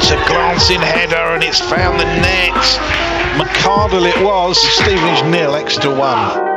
It's a glancing header and it's found the net. McCardle it was. Stevenage 0, Exeter 1.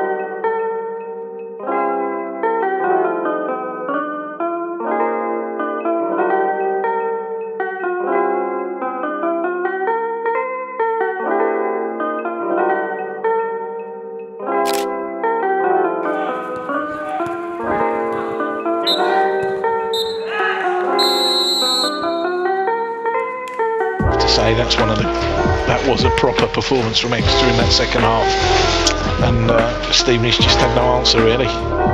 Say that was a proper performance from Exeter in that second half, and Stevenage just had no answer really.